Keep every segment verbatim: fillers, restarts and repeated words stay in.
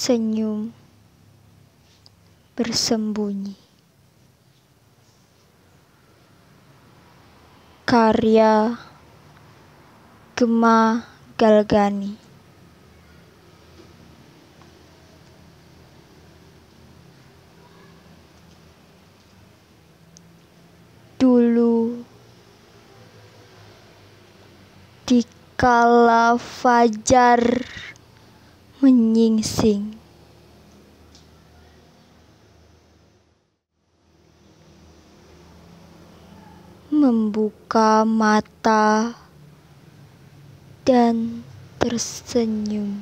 Senyum bersembunyi. Karya Gemma Galgani. Dulu dikala fajar menyingsing, membuka mata dan tersenyum.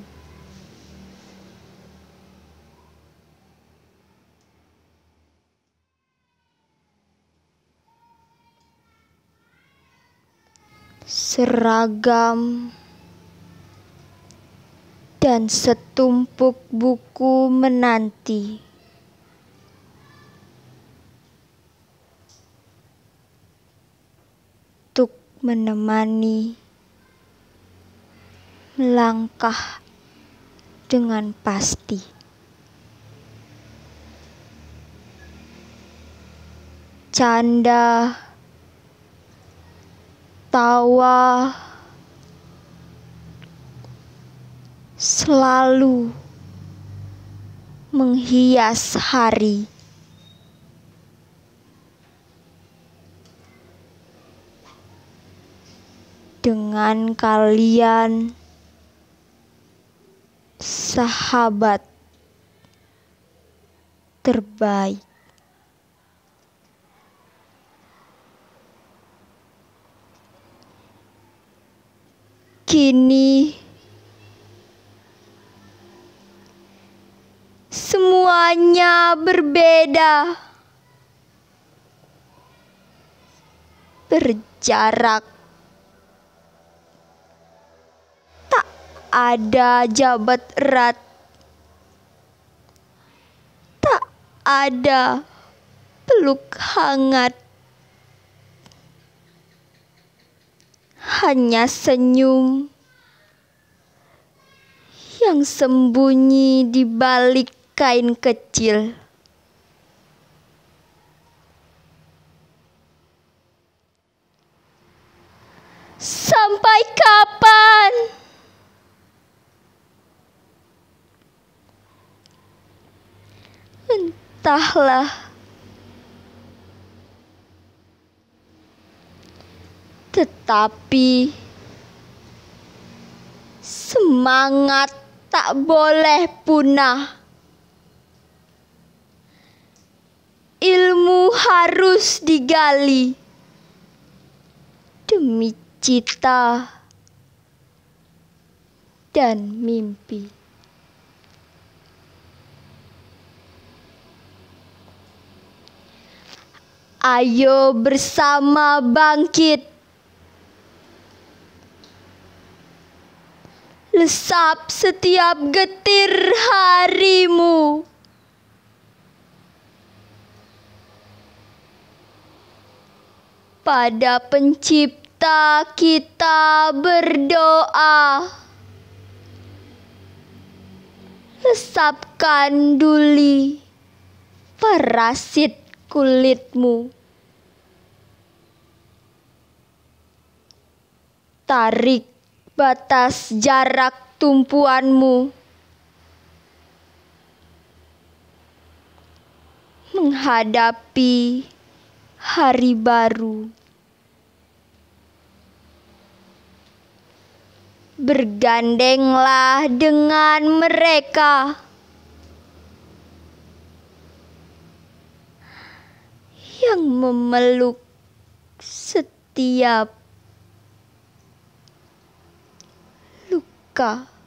Seragam dan setumpuk buku menanti. Untuk menemani melangkah dengan pasti. Canda, tawa, selalu menghias hari. Dengan kalian, sahabat terbaik. Kini semuanya berbeda, berjarak. Tak ada jabat erat, tak ada peluk hangat. Hanya senyum yang sembunyi di balik kain kecil. Sampai kapan? Entahlah. Tetapi semangat tak boleh punah. Ilmu harus digali demi cita dan mimpi. Ayo bersama bangkit. Lesap setiap getir harimu. Pada Pencipta kita berdoa. Lesapkan duli parasit kulitmu. Tarik batas jarak tumpuanmu. Menghadapi hari baru. Bergandenglah dengan mereka yang memeluk setiap luka.